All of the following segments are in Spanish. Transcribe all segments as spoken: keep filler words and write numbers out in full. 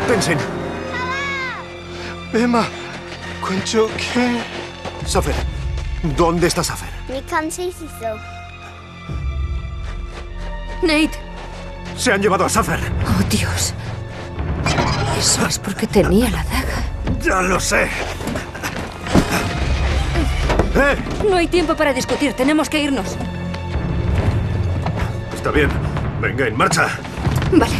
Tenzin. Emma. ¿qué? Safer. ¿Dónde está Safer? Nate. Se han llevado a Safer. Oh, Dios. Eso es porque tenía la daga. Ya lo sé. ¡Eh! No hay tiempo para discutir. Tenemos que irnos. Está bien. Venga, en marcha. Vale.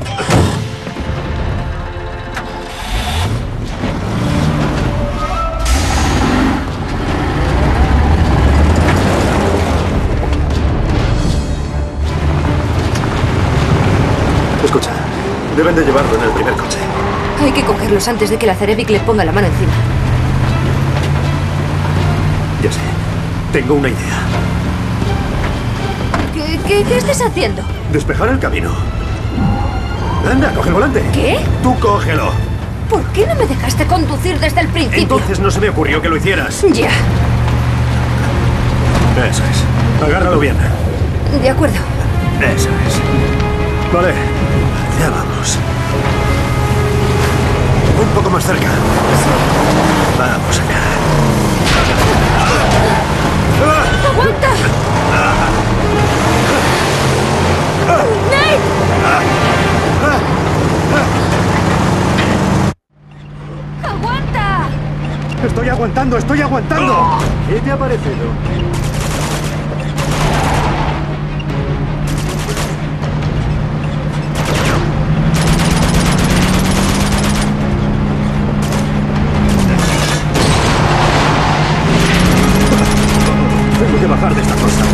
Escucha, deben de llevarlo en el primer coche. Hay que cogerlos antes de que la Zarevic le ponga la mano encima. Ya sé. Tengo una idea. ¿Qué, qué, qué estás haciendo? Despejar el camino. Anda, coge el volante. ¿Qué? Tú cógelo. ¿Por qué no me dejaste conducir desde el principio? Entonces no se me ocurrió que lo hicieras. Ya. Eso es. Agárralo bien. De acuerdo. Eso es. Vale. Ya vamos. Un poco más cerca. Vamos allá. ¡Aguanta! ¡Nate! ¡Aguanta! Estoy aguantando, estoy aguantando. ¿Qué te ha parecido? Tengo que bajar de esta cosa.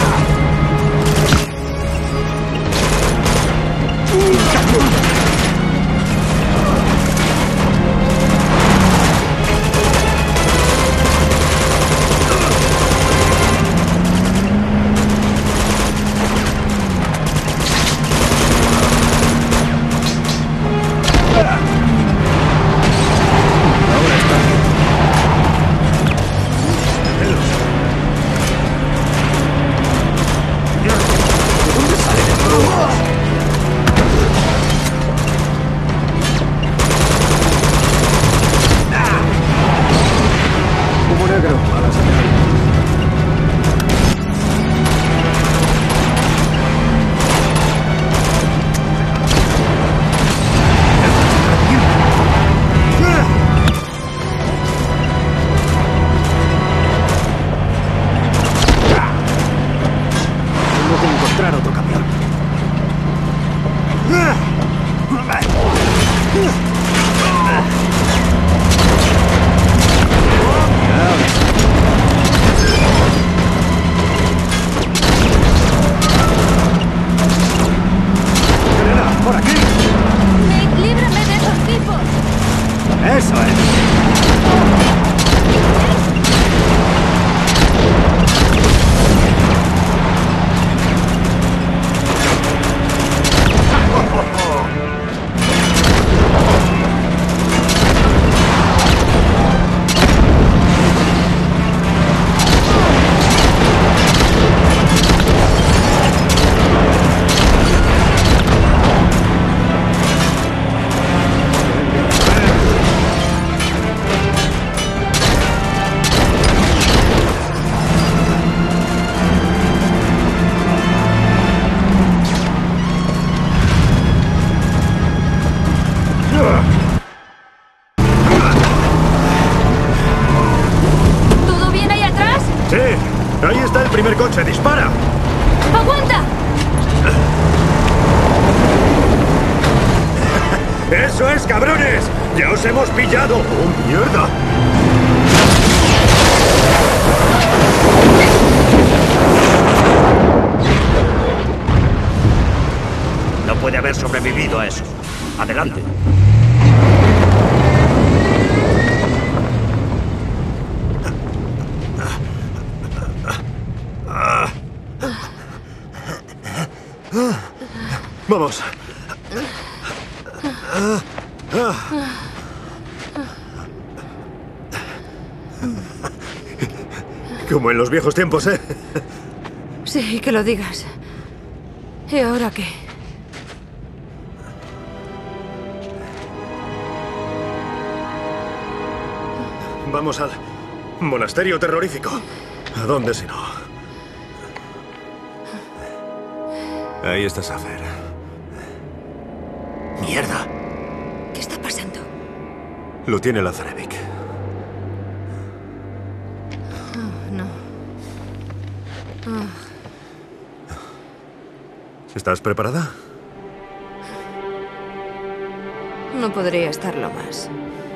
Primer coche, dispara. ¡Aguanta! ¡Eso es, cabrones! ¡Ya os hemos pillado! ¡Oh, mierda! No puede haber sobrevivido a eso. Adelante. Vamos. Como en los viejos tiempos, ¿eh? Sí, que lo digas. ¿Y ahora qué? Vamos al monasterio terrorífico. ¿A dónde si no? Ahí está Safer. ¡Mierda! ¿Qué está pasando? Lo tiene la Zarevic. Oh, no. Oh. ¿Estás preparada? No podría estarlo más.